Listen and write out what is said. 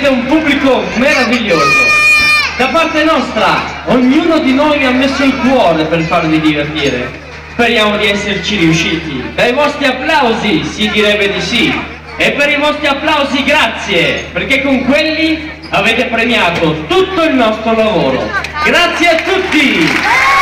Siete un pubblico meraviglioso. Da parte nostra, ognuno di noi ha messo il cuore per farvi divertire. Speriamo di esserci riusciti. Dai vostri applausi si direbbe di sì. E per i vostri applausi grazie, perché con quelli avete premiato tutto il nostro lavoro. Grazie a tutti!